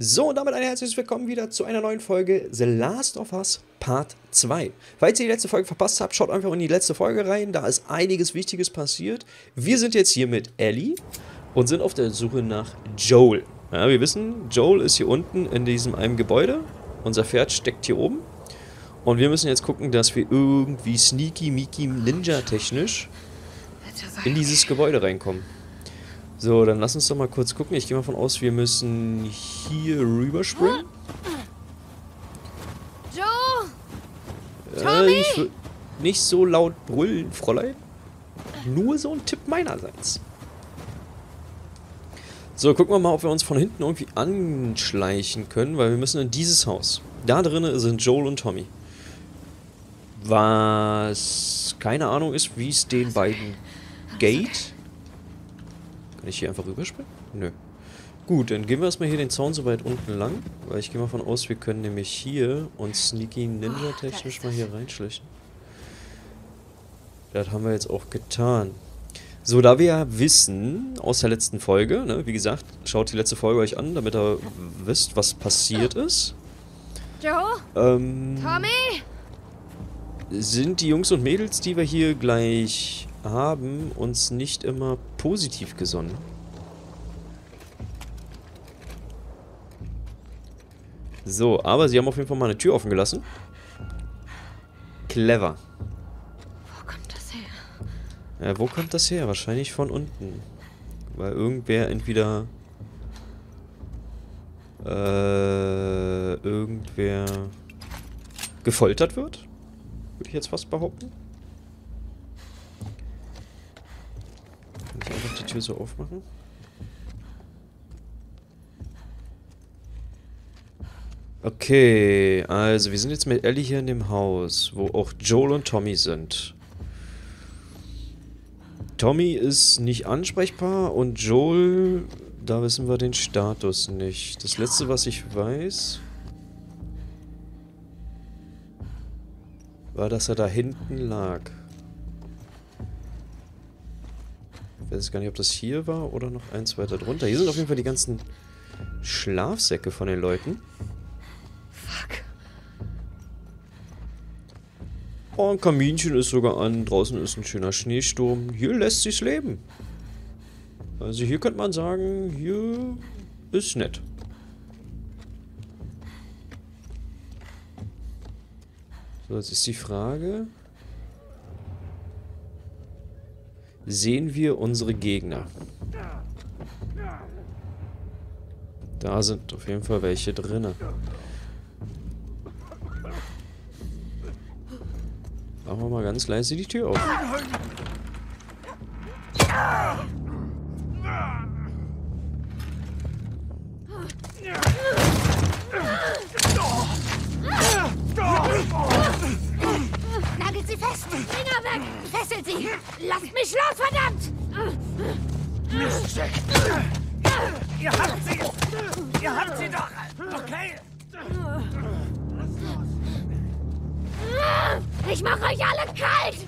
So, und damit ein herzliches Willkommen wieder zu einer neuen Folge The Last of Us Part 2. Falls ihr die letzte Folge verpasst habt, schaut einfach in die letzte Folge rein, da ist einiges Wichtiges passiert. Wir sind jetzt hier mit Ellie und sind auf der Suche nach Joel. Ja, wir wissen, Joel ist hier unten in diesem einem Gebäude, unser Pferd steckt hier oben. Und wir müssen jetzt gucken, dass wir irgendwie sneaky, ninja-technisch in dieses Gebäude reinkommen. So, dann lass uns doch mal kurz gucken. Ich gehe mal von aus, wir müssen hier rüberspringen. Joe! Ich will nicht so laut brüllen, Fräulein. Nur so ein Tipp meinerseits. So, gucken wir mal, ob wir uns von hinten irgendwie anschleichen können, weil wir müssen in dieses Haus. Da drinnen sind Joel und Tommy. Was keine Ahnung ist, wie es den beiden geht. Kann ich hier einfach rüberspringen? Nö. Gut, dann gehen wir erstmal hier den Zaun so weit unten lang, weil ich gehe mal von aus, wir können nämlich hier uns sneaky ninja-technisch mal hier reinschleichen. Das haben wir jetzt auch getan. So, da wir ja wissen, aus der letzten Folge, ne, wie gesagt, schaut die letzte Folge euch an, damit ihr wisst, was passiert ist. Joe? Tommy? Sind die Jungs und Mädels, die wir hier gleich haben, uns nicht immer positiv gesonnen. So, aber sie haben auf jeden Fall mal eine Tür offen gelassen. Clever. Wo kommt das her? Ja, wo kommt das her? Wahrscheinlich von unten. Weil irgendwer entweder irgendwer gefoltert wird. Würde ich jetzt fast behaupten. Kann ich einfach die Tür so aufmachen? Okay, also wir sind jetzt mit Ellie hier in dem Haus, wo auch Joel und Tommy sind. Tommy ist nicht ansprechbar und Joel, da wissen wir den Status nicht. Das letzte, was ich weiß, war, dass er da hinten lag. Ich weiß gar nicht, ob das hier war oder noch eins weiter drunter. Hier sind auf jeden Fall die ganzen Schlafsäcke von den Leuten. Fuck. Oh, ein Kaminchen ist sogar an. Draußen ist ein schöner Schneesturm. Hier lässt sich's leben. Also hier könnte man sagen, hier ist nett. So, jetzt ist die Frage. Sehen wir unsere Gegner? Da sind auf jeden Fall welche drinne. Machen wir mal ganz leise die Tür auf. Nagelt sie fest! Finger weg! Fesselt sie! Lasst mich los, verdammt! Miststück! Ihr habt sie! Ihr habt sie doch! Okay? Ich mache euch alle kalt!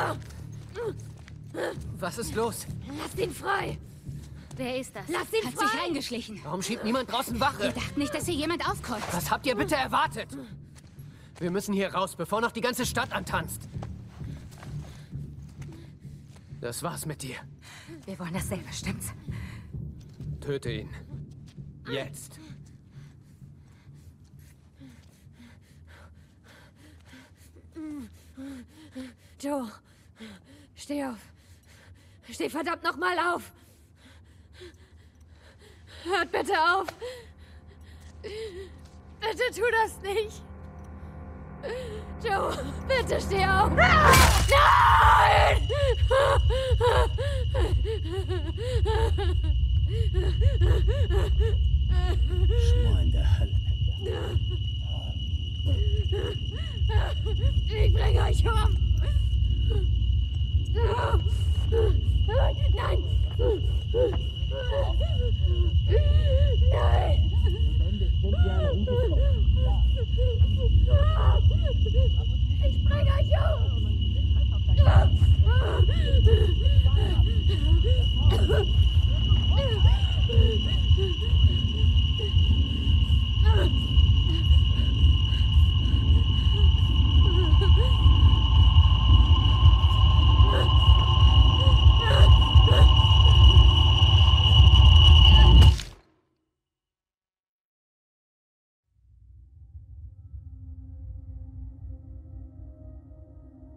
Was ist los? Lasst ihn frei! Wer ist das? Lasst ihn Hat frei! sich reingeschlichen. Warum schiebt niemand draußen Wache? Wir dachten nicht, dass hier jemand aufkreuzt. Was habt ihr bitte erwartet? Wir müssen hier raus, bevor noch die ganze Stadt antanzt. Das war's mit dir. Wir wollen dasselbe, stimmt's? Töte ihn. Jetzt. Joe, steh auf. Steh verdammt nochmal auf. Hört bitte auf. Bitte tu das nicht. Joe, bitte steh auf. Nein! Schmor in der Hölle. Ich bringe euch um. Nein! Nein! Ich bringe euch um.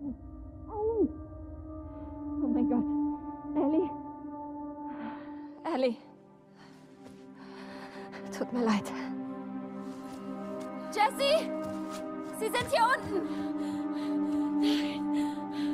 Oh mein Gott. Ellie? Ellie? Tut mir leid. Jesse! Sie sind hier unten! Nein.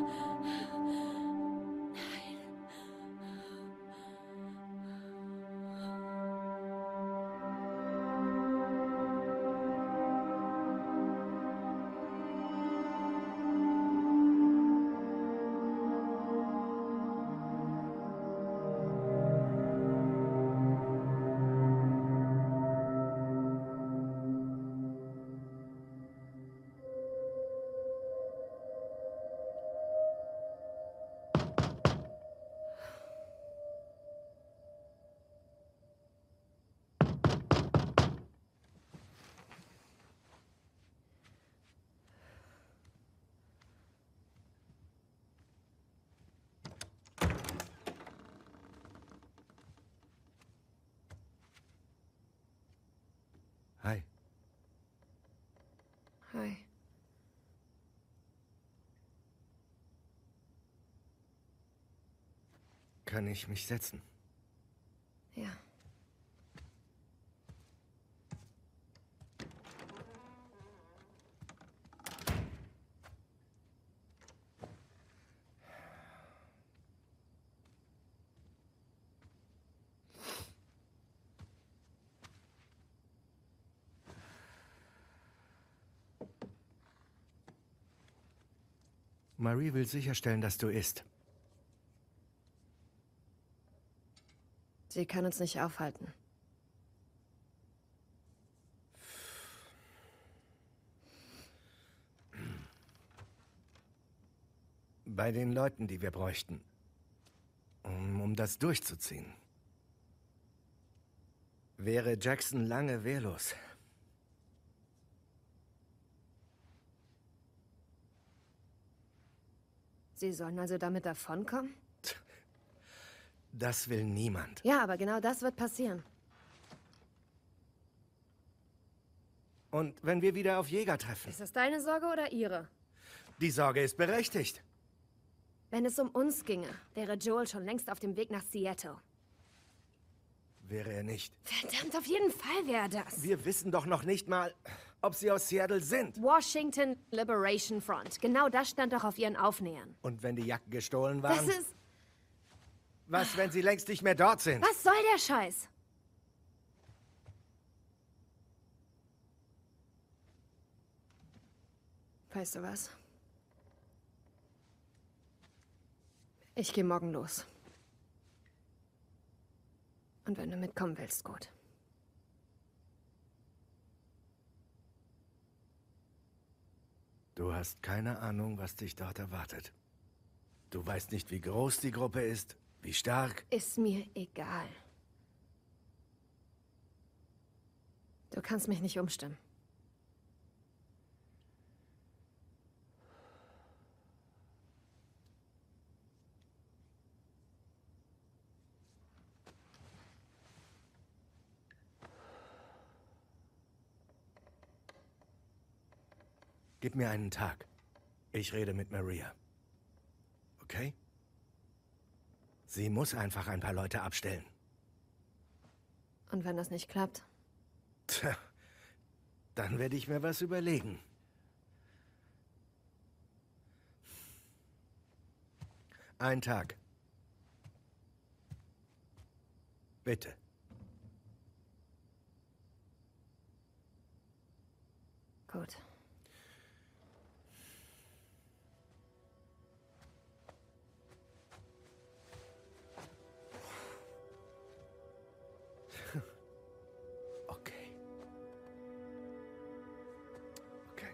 Hi. Hi. Kann ich mich setzen? Ja. Marie will sicherstellen, dass du isst. Sie kann uns nicht aufhalten. Bei den Leuten, die wir bräuchten. Um das durchzuziehen. Wäre Jackson lange wehrlos. Sie sollen also damit davonkommen? Das will niemand. Ja, aber genau das wird passieren. Und wenn wir wieder auf Jäger treffen? Ist das deine Sorge oder ihre? Die Sorge ist berechtigt. Wenn es um uns ginge, wäre Joel schon längst auf dem Weg nach Seattle. Wäre er nicht. Verdammt, auf jeden Fall wäre das. Wir wissen doch noch nicht mal, ob sie aus Seattle sind. Washington Liberation Front. Genau das stand doch auf ihren Aufnähern. Und wenn die Jacken gestohlen waren? Das ist... Was, wenn sie längst nicht mehr dort sind? Was soll der Scheiß? Weißt du was? Ich gehe morgen los. Und wenn du mitkommen willst, gut. Du hast keine Ahnung, was dich dort erwartet. Du weißt nicht, wie groß die Gruppe ist, wie stark. Ist mir egal. Du kannst mich nicht umstimmen. Gib mir einen Tag. Ich rede mit Maria. Okay? Sie muss einfach ein paar Leute abstellen. Und wenn das nicht klappt? Tja, dann werde ich mir was überlegen. Ein Tag. Bitte. Gut. Okay. Okay.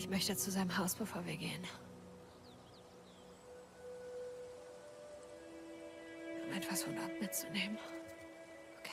Ich möchte zu seinem Haus, bevor wir gehen. Um etwas von dort mitzunehmen. Okay.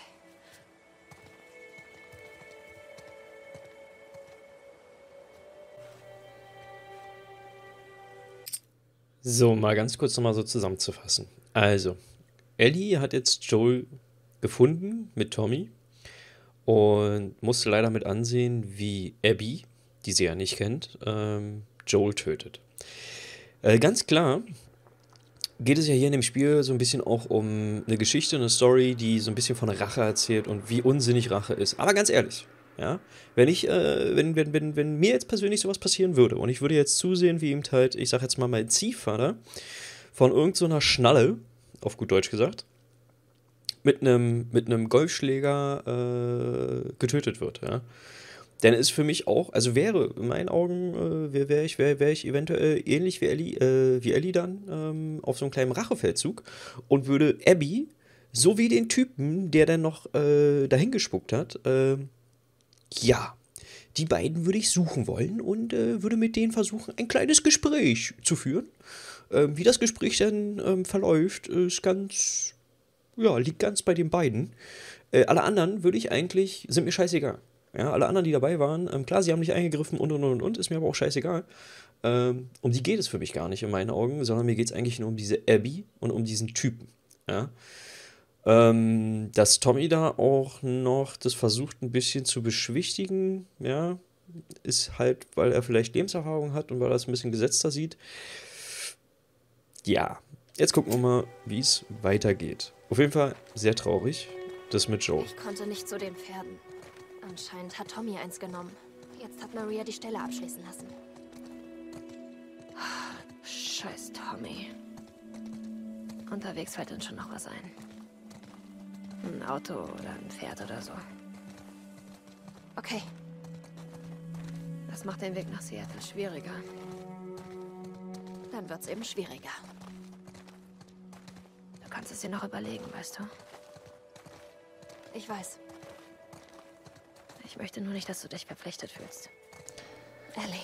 So, mal ganz kurz nochmal so zusammenzufassen. Also, Ellie hat jetzt Joel gefunden mit Tommy und musste leider mit ansehen, wie Abby, die sie ja nicht kennt, Joel tötet. Ganz klar geht es ja hier in dem Spiel so ein bisschen auch um eine Geschichte, eine Story, die so ein bisschen von Rache erzählt und wie unsinnig Rache ist. Aber ganz ehrlich, ja, wenn mir jetzt persönlich sowas passieren würde und ich würde jetzt zusehen, wie eben halt, ich sag jetzt mal, mein Ziehvater von irgend so einer Schnalle, auf gut Deutsch gesagt, mit einem Golfschläger getötet wird, ja. Denn ist für mich auch, also wäre in meinen Augen, wäre ich eventuell ähnlich wie Ellie dann auf so einem kleinen Rachefeldzug und würde Abby, so wie den Typen, der dann noch dahin gespuckt hat, ja, die beiden würde ich suchen wollen und würde mit denen versuchen, ein kleines Gespräch zu führen. Wie das Gespräch dann verläuft, ist ganz, ja, liegt ganz bei den beiden. Alle anderen sind mir scheißegal. Ja, alle anderen, die dabei waren, klar, sie haben nicht eingegriffen und, ist mir aber auch scheißegal. Um die geht es für mich gar nicht in meinen Augen, sondern mir geht es eigentlich nur um diese Abby und um diesen Typen. Ja. Dass Tommy da auch noch das versucht, ein bisschen zu beschwichtigen, ja, ist halt, weil er vielleicht Lebenserfahrung hat und weil er es ein bisschen gesetzter sieht. Ja, jetzt gucken wir mal, wie es weitergeht. Auf jeden Fall sehr traurig, das mit Joel. Ich konnte nicht zu den Pferden. Anscheinend hat Tommy eins genommen. Jetzt hat Maria die Stelle abschließen lassen. Scheiß Tommy. Unterwegs fällt uns schon noch was ein. Ein Auto oder ein Pferd oder so. Okay. Das macht den Weg nach Seattle schwieriger. Dann wird's eben schwieriger. Du kannst es dir noch überlegen, weißt du? Ich weiß. Ich möchte nur nicht, dass du dich verpflichtet fühlst. Ellie.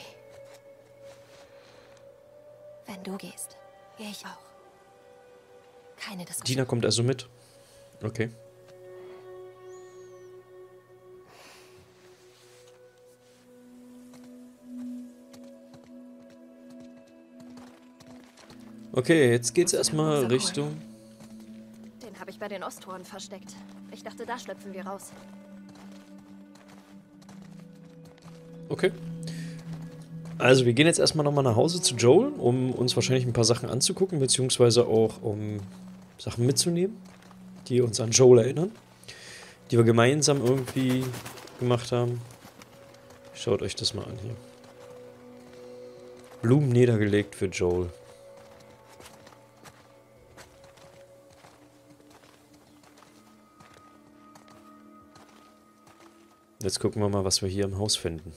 Wenn du gehst, gehe ich auch. Keine Diskussion. Dina kommt also mit. Okay. Okay, jetzt geht's erstmal Richtung... Den habe ich bei den Osttoren versteckt. Ich dachte, da schlüpfen wir raus. Okay. Also wir gehen jetzt erstmal nochmal nach Hause zu Joel, um uns wahrscheinlich ein paar Sachen anzugucken, beziehungsweise auch um Sachen mitzunehmen, die uns an Joel erinnern, die wir gemeinsam irgendwie gemacht haben. Schaut euch das mal an hier. Blumen niedergelegt für Joel. Jetzt gucken wir mal, was wir hier im Haus finden.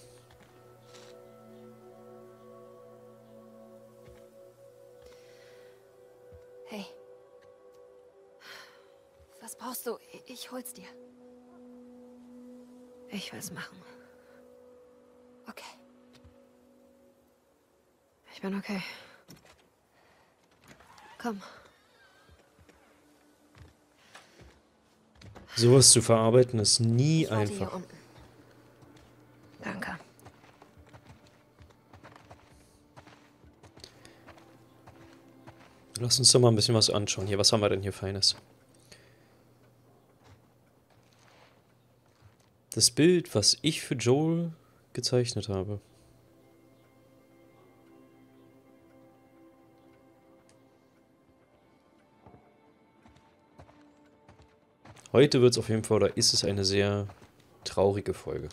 Hey. Was brauchst du? Ich hol's dir. Ich will's machen. Okay. Ich bin okay. Komm. Sowas zu verarbeiten ist nie Ich warte hier einfach. unten. Danke. Lass uns doch mal ein bisschen was anschauen. Hier, was haben wir denn hier Feines? Das Bild, was ich für Joel gezeichnet habe. Heute wird es auf jeden Fall, oder ist es eine sehr traurige Folge.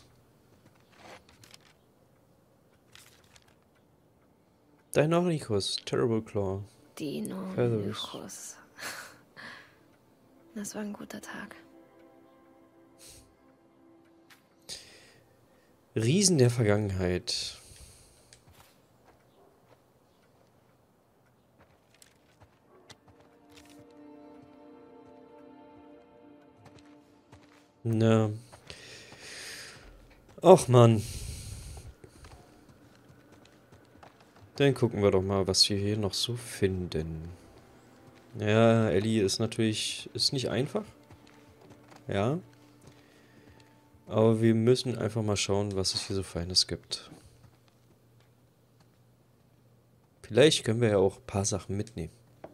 Deinonychus, Terrible Claw. Deinonychus. Das war ein guter Tag. Riesen der Vergangenheit. Na. Och Mann. Dann gucken wir doch mal, was wir hier noch so finden. Ja, Ellie ist natürlich... ist nicht einfach. Ja. Aber wir müssen einfach mal schauen, was es hier so Feines gibt. Vielleicht können wir ja auch ein paar Sachen mitnehmen.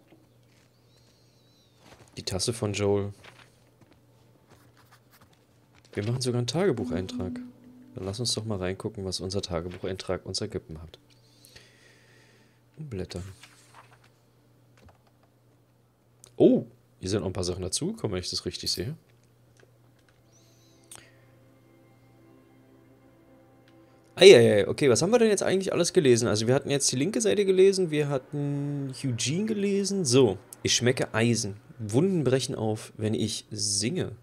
Die Tasse von Joel. Wir machen sogar einen Tagebucheintrag. Dann lass uns doch mal reingucken, was unser Tagebucheintrag uns ergeben hat. Blättern. Oh, hier sind noch ein paar Sachen dazugekommen, wenn ich das richtig sehe. Eieiei, okay, was haben wir denn jetzt eigentlich alles gelesen? Also wir hatten jetzt die linke Seite gelesen, wir hatten Eugene gelesen. So, ich schmecke Eisen. Wunden brechen auf, wenn ich singe.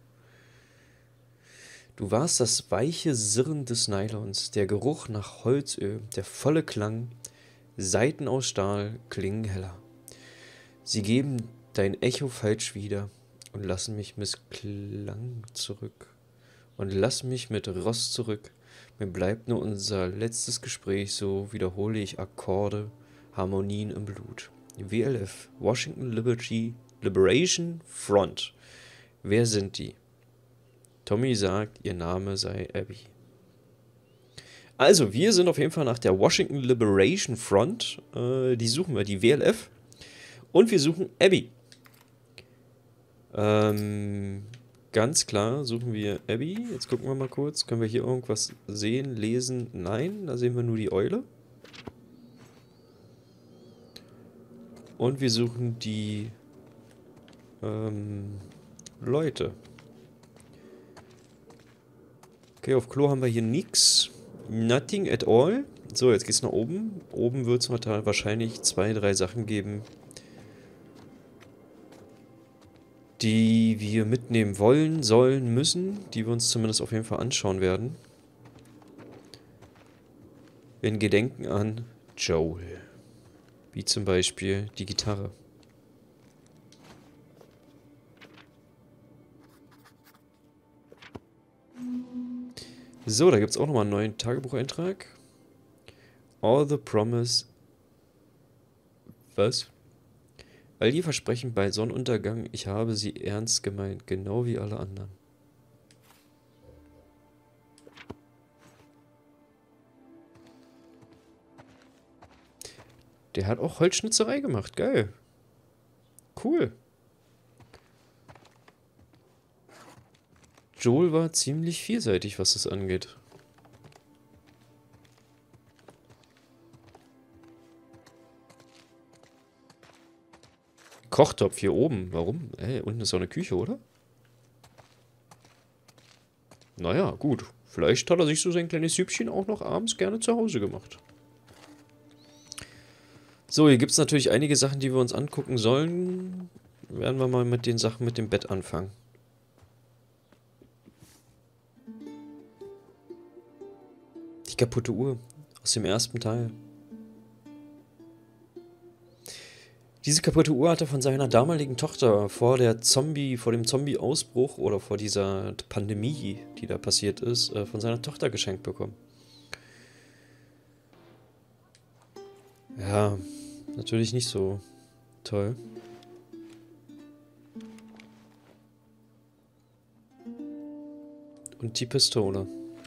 Du warst das weiche Sirren des Nylons, der Geruch nach Holzöl, der volle Klang. Saiten aus Stahl klingen heller. Sie geben dein Echo falsch wieder und lassen mich mit Klang zurück. Und lass mich mit Rost zurück. Mir bleibt nur unser letztes Gespräch, so wiederhole ich Akkorde, Harmonien im Blut. WLF, Washington Liberation Front. Wer sind die? Tommy sagt, ihr Name sei Abby. Also, wir sind auf jeden Fall nach der Washington Liberation Front. Die suchen wir, die WLF. Und wir suchen Abby. Ganz klar suchen wir Abby. Jetzt gucken wir mal kurz. Können wir hier irgendwas sehen, lesen? Nein, da sehen wir nur die Eule. Und wir suchen die Leute. Okay, auf Klo haben wir hier nichts. Nothing at all. So, jetzt geht's nach oben. Oben wird es wahrscheinlich 2, 3 Sachen geben, die wir mitnehmen wollen, sollen, müssen, die wir uns zumindest auf jeden Fall anschauen werden. In Gedenken an Joel. Wie zum Beispiel die Gitarre. So, da gibt es auch nochmal einen neuen Tagebucheintrag. All the promise... Was? All die Versprechen bei Sonnenuntergang, ich habe sie ernst gemeint, genau wie alle anderen. Der hat auch Holzschnitzerei gemacht, geil. Cool. Joel war ziemlich vielseitig, was das angeht. Kochtopf hier oben. Warum? Unten ist doch eine Küche, oder? Naja, gut. Vielleicht hat er sich so sein kleines Süppchen auch noch abends gerne zu Hause gemacht. So, hier gibt es natürlich einige Sachen, die wir uns angucken sollen. Werden wir mal mit den Sachen mit dem Bett anfangen. Die kaputte Uhr aus dem ersten Teil. Diese kaputte Uhr hat er von seiner damaligen Tochter vor dem Zombie-Ausbruch oder vor dieser Pandemie, die da passiert ist, von seiner Tochter geschenkt bekommen. Ja, natürlich nicht so toll. Und die Pistole.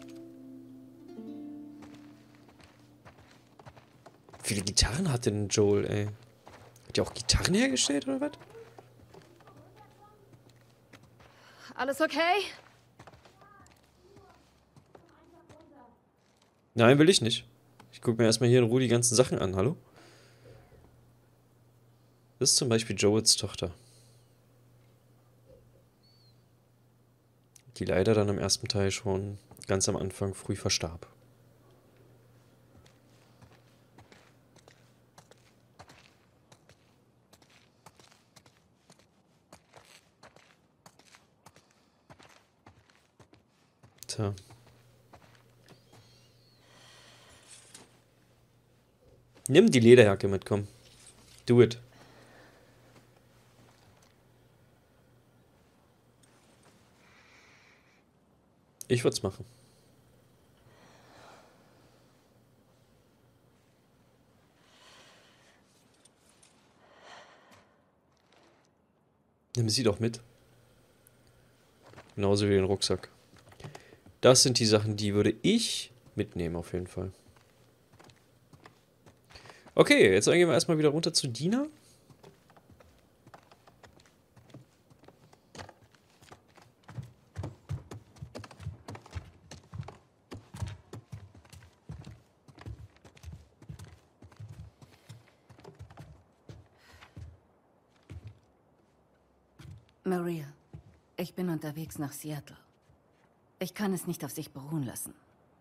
Wie viele Gitarren hat denn Joel, ey? Hat der auch Gitarren hergestellt, oder was? Alles okay? Nein, will ich nicht. Ich gucke mir erstmal hier in Ruhe die ganzen Sachen an, hallo? Das ist zum Beispiel Joels Tochter. Die leider dann im ersten Teil schon ganz am Anfang früh verstarb. Tja. Nimm die Lederjacke mit, komm. Do it. Ich würde es machen. Nimm sie doch mit. Genauso wie den Rucksack. Das sind die Sachen, die würde ich mitnehmen auf jeden Fall. Okay, jetzt gehen wir erstmal wieder runter zu Dina. Maria, ich bin unterwegs nach Seattle. Ich kann es nicht auf sich beruhen lassen.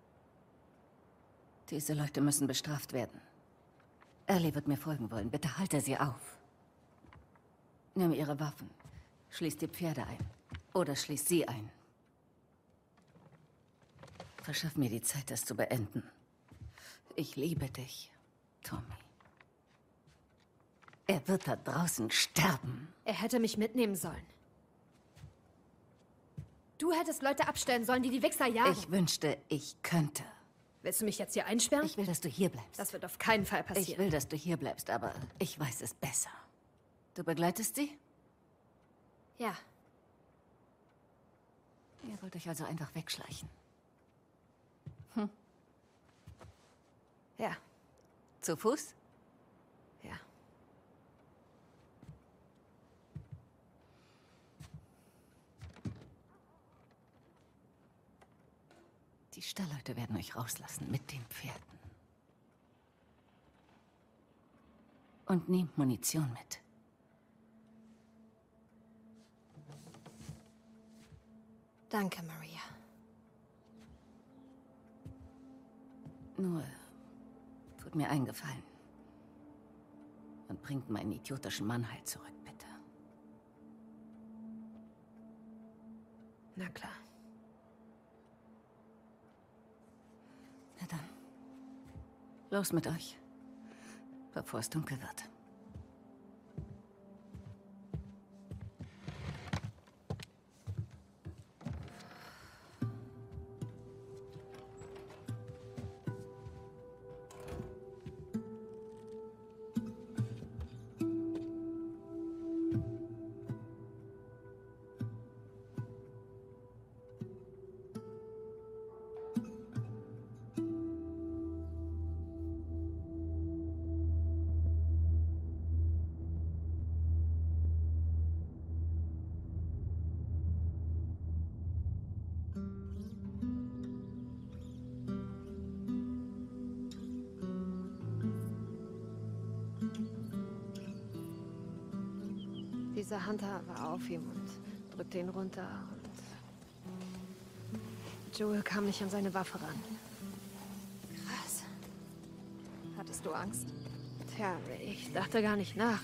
Diese Leute müssen bestraft werden. Ellie wird mir folgen wollen. Bitte halte sie auf. Nimm ihre Waffen. Schließ die Pferde ein. Oder schließ sie ein. Verschaff mir die Zeit, das zu beenden. Ich liebe dich, Tommy. Er wird da draußen sterben. Er hätte mich mitnehmen sollen. Du hättest Leute abstellen sollen, die die Wichser jagen. Ich wünschte, ich könnte. Willst du mich jetzt hier einsperren? Ich will, dass du hier bleibst. Das wird auf keinen Fall passieren. Ich will, dass du hier bleibst, aber ich weiß es besser. Du begleitest sie? Ja. Ihr wollt euch also einfach wegschleichen. Ja. Zu Fuß? Ja. Die Stallleute werden euch rauslassen mit den Pferden. Und nehmt Munition mit. Danke, Maria. Nur, tut mir einen Gefallen. Und bringt meinen idiotischen Mann halt zurück, bitte. Na klar. Na dann. Los mit euch. Bevor es dunkel wird. Dieser Hunter war auf ihm und drückte ihn runter und Joel kam nicht an seine Waffe ran. Krass. Hattest du Angst? Tja, ich dachte gar nicht nach.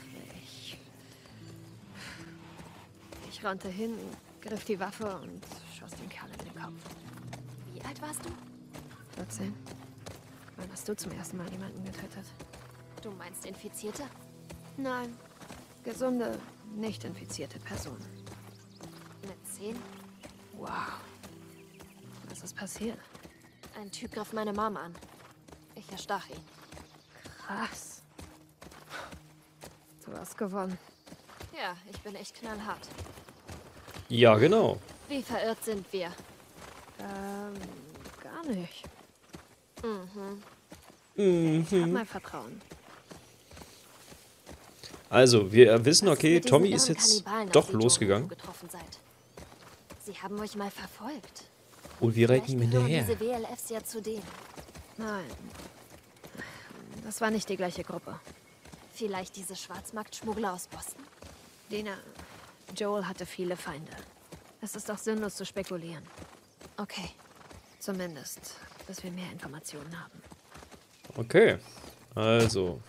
Ich rannte hin, griff die Waffe und schoss den Kerl in den Kopf. Wie alt warst du? 14. Wann hast du zum ersten Mal jemanden getötet? Du meinst Infizierte? Nein. Gesunde, nicht infizierte Personen. Mit 10? Wow. Was ist passiert? Ein Typ griff meine Mom an. Ich erstach ihn. Krass. Du hast gewonnen. Ja, ich bin echt knallhart. Ja, genau. Wie verirrt sind wir? Gar nicht. Mhm. Ich hab mein Vertrauen. Also, wir wissen, Was ist okay, mit diesen Tommy irren ist jetzt Kannibalen, auf doch die Joel losgegangen. getroffen seid? Sie haben euch mal verfolgt. Und wir reiten ihm Vielleicht gehören hinterher. diese WLFs ja zu denen. Nein. Das war nicht die gleiche Gruppe. Vielleicht diese Schwarzmarktschmuggler aus Boston? Dina, Joel hatte viele Feinde. Es ist doch sinnlos zu spekulieren. Okay. Zumindest, bis wir mehr Informationen haben. Okay, also.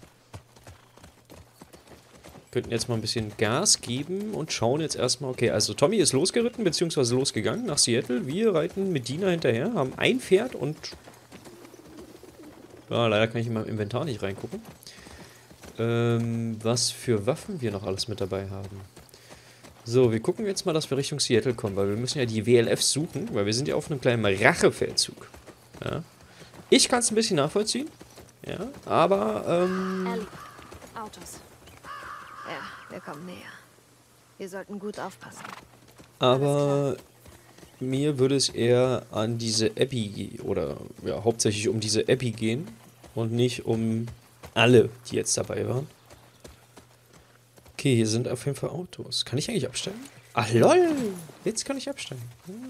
Wir könnten jetzt mal ein bisschen Gas geben und schauen jetzt erstmal. Okay, also Tommy ist losgeritten, beziehungsweise losgegangen nach Seattle. Wir reiten mit Dina hinterher, haben ein Pferd und... Ja, leider kann ich in meinem Inventar nicht reingucken. Was für Waffen wir noch alles mit dabei haben. So, wir gucken jetzt mal, dass wir Richtung Seattle kommen, weil wir müssen ja die WLFs suchen, weil wir sind ja auf einem kleinen Rachefeldzug. Ja. Ich kann es ein bisschen nachvollziehen. Ja, aber, Ellie, Autos. Ja, wir kommen näher. Wir sollten gut aufpassen. Aber mir würde es eher an diese Abby oder ja, hauptsächlich um diese Abby gehen und nicht um alle, die jetzt dabei waren. Okay, hier sind auf jeden Fall Autos. Kann ich eigentlich absteigen? Ach lol, jetzt kann ich absteigen.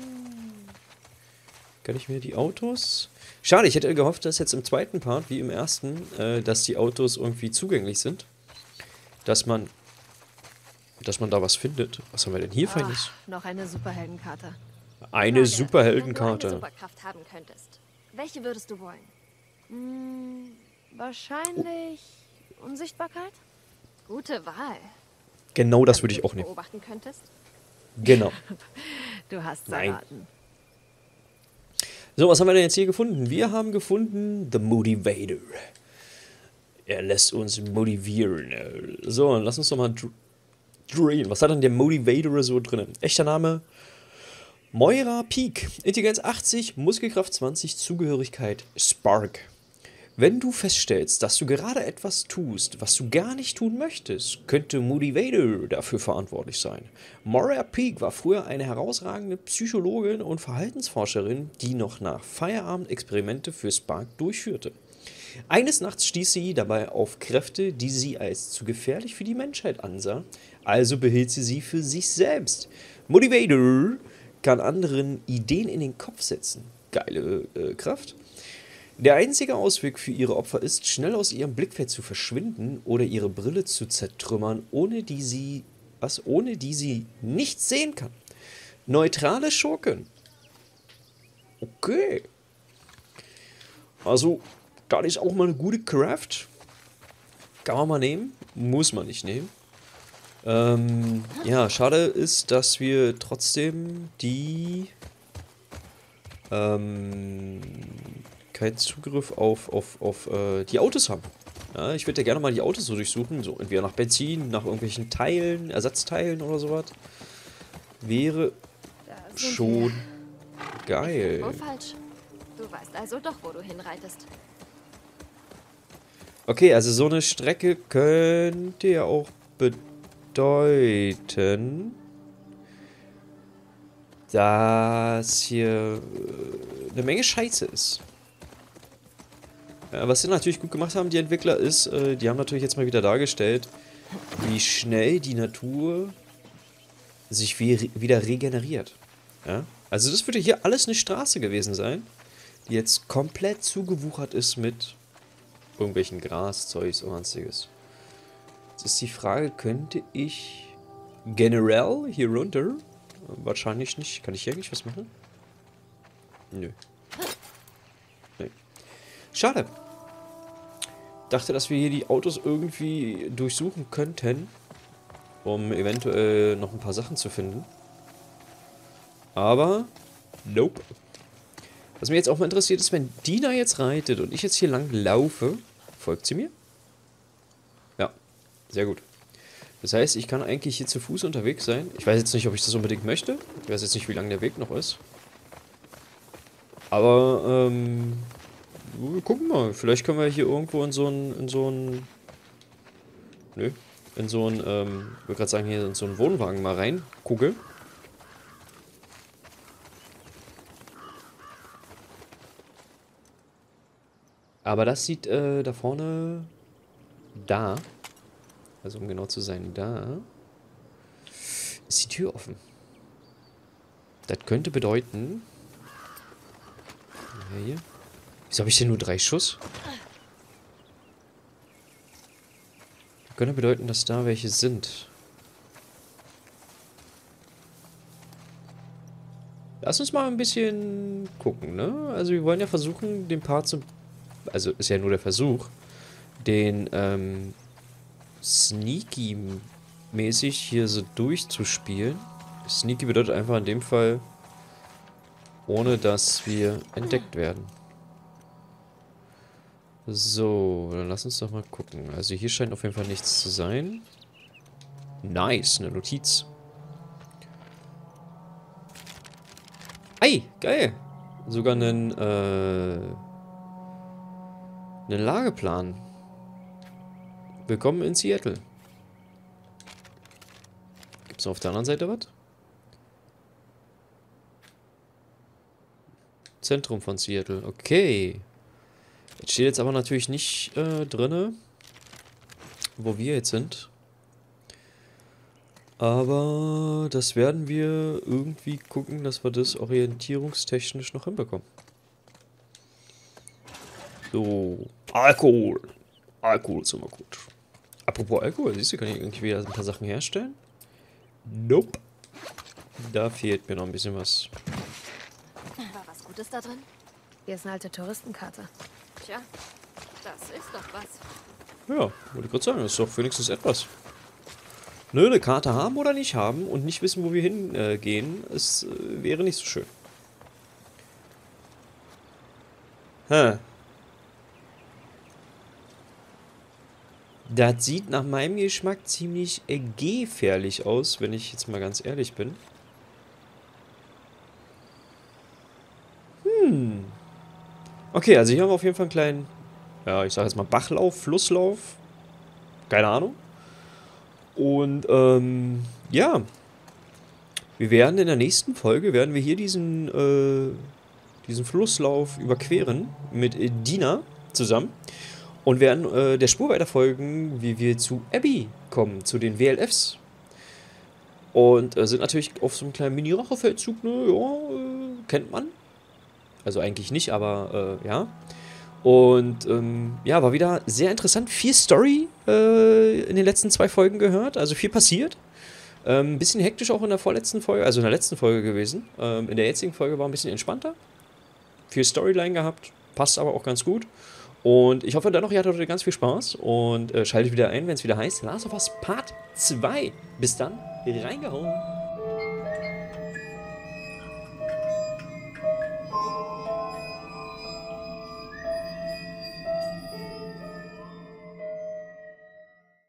Kann ich mir die Autos... Schade, ich hätte gehofft, dass jetzt im zweiten Part, wie im ersten, dass die Autos irgendwie zugänglich sind. Dass man da was findet. Was haben wir denn hier Feines? Noch eine Superheldenkarte. Eine Frage, Superheldenkarte. Wenn du eine Superkraft haben könntest, welche würdest du wollen? Wahrscheinlich Unsichtbarkeit? Gute Wahl. Genau das Damit würde du ich auch dich nehmen. beobachten könntest? Genau. Du hast Nein. erraten. So, was haben wir denn jetzt hier gefunden? Wir haben gefunden The Motivator. Er lässt uns motivieren. So, dann lass uns doch mal drehen. Was hat denn der Motivator so drin? Echter Name: Moira Peak. Intelligenz 80, Muskelkraft 20, Zugehörigkeit Spark. Wenn du feststellst, dass du gerade etwas tust, was du gar nicht tun möchtest, könnte Motivator dafür verantwortlich sein. Moira Peak war früher eine herausragende Psychologin und Verhaltensforscherin, die noch nach Feierabend Experimente für Spark durchführte. Eines Nachts stieß sie dabei auf Kräfte, die sie als zu gefährlich für die Menschheit ansah, also behielt sie für sich selbst. Motivator kann anderen Ideen in den Kopf setzen. Geile Kraft. Der einzige Ausweg für ihre Opfer ist, schnell aus ihrem Blickfeld zu verschwinden oder ihre Brille zu zertrümmern, ohne die sie nichts sehen kann. Neutrale Schurken. Okay. Also, das ist auch mal eine gute Craft. Kann man mal nehmen, muss man nicht nehmen. Ja, schade ist, dass wir trotzdem die keinen Zugriff auf die Autos haben. Ja, ich würde ja gerne mal die Autos so durchsuchen, so entweder nach Benzin, nach irgendwelchen Teilen, Ersatzteilen oder sowas. Wäre schon geil. Wohl falsch. Du weißt also doch, wo du hinreitest. Okay, also so eine Strecke könnte ja auch bedeuten, dass hier eine Menge Scheiße ist. Ja, was sie natürlich gut gemacht haben, die Entwickler, ist, die haben natürlich jetzt mal wieder dargestellt, wie schnell die Natur sich wieder regeneriert. Ja? Also das würde hier alles eine Straße gewesen sein, die jetzt komplett zugewuchert ist mit irgendwelchen Graszeugs und sonstiges. Jetzt ist die Frage, könnte ich generell hier runter? Wahrscheinlich nicht. Kann ich hier eigentlich was machen? Nö. Nee. Schade. Dachte, dass wir hier die Autos irgendwie durchsuchen könnten, um eventuell noch ein paar Sachen zu finden. Aber, nope. Was mich jetzt auch mal interessiert ist, wenn Dina jetzt reitet und ich jetzt hier lang laufe, folgt sie mir? Ja, sehr gut. Das heißt, ich kann eigentlich hier zu Fuß unterwegs sein. Ich weiß jetzt nicht, ob ich das unbedingt möchte. Ich weiß jetzt nicht, wie lang der Weg noch ist. Aber, wir gucken mal. Vielleicht können wir hier irgendwo in so ein, ich würde gerade sagen, hier in so einen Wohnwagen mal reingucken. Aber das sieht da vorne, da, also um genau zu sein, da, ist die Tür offen. Das könnte bedeuten, ja, hier. Wieso habe ich denn nur 3 Schuss? Das könnte bedeuten, dass da welche sind. Lass uns mal ein bisschen gucken, ne? Also wir wollen ja versuchen, den Part zu... Also ist ja nur der Versuch, den Sneaky-mäßig hier so durchzuspielen. Sneaky bedeutet einfach in dem Fall, ohne dass wir entdeckt werden. So, dann lass uns doch mal gucken. Also hier scheint auf jeden Fall nichts zu sein. Nice, eine Notiz. Ei, geil. Sogar einen Lageplan. Willkommen in Seattle. Gibt es auf der anderen Seite was? Zentrum von Seattle. Okay. Jetzt steht jetzt aber natürlich nicht drinne, wo wir jetzt sind. Aber das werden wir irgendwie gucken, dass wir das orientierungstechnisch noch hinbekommen. So, Alkohol. Alkohol ist immer gut. Apropos Alkohol, siehst du, kann ich irgendwie wieder ein paar Sachen herstellen? Nope. Da fehlt mir noch ein bisschen was. War was Gutes da drin? Hier ist eine alte Touristenkarte. Tja, das ist doch was. Ja, wollte ich gerade sagen, das ist doch wenigstens etwas. Nö, eine Karte haben oder nicht haben und nicht wissen, wo wir hingehen, wäre nicht so schön. Das sieht nach meinem Geschmack ziemlich gefährlich aus, wenn ich jetzt mal ganz ehrlich bin. Okay, also hier haben wir auf jeden Fall einen kleinen, ja, ich sage jetzt mal Bachlauf, Flusslauf. Keine Ahnung. Und, ja. Wir werden in der nächsten Folge, hier diesen Flusslauf überqueren mit Dina zusammen. Und werden der Spur weiter folgen, wie wir zu Abby kommen, zu den WLFs. Und sind natürlich auf so einem kleinen Mini-Rachefeldzug, ne, ja, kennt man. Also eigentlich nicht, aber, ja. Und, ja, war wieder sehr interessant. Viel Story in den letzten 2 Folgen gehört, also viel passiert. Ein bisschen hektisch auch in der vorletzten Folge, also in der letzten Folge gewesen. In der jetzigen Folge war ein bisschen entspannter. Viel Storyline gehabt, passt aber auch ganz gut. Und ich hoffe dennoch, ihr hattet heute ganz viel Spaß und schaltet wieder ein, wenn es wieder heißt Last of Us Part 2. Bis dann, reingehauen!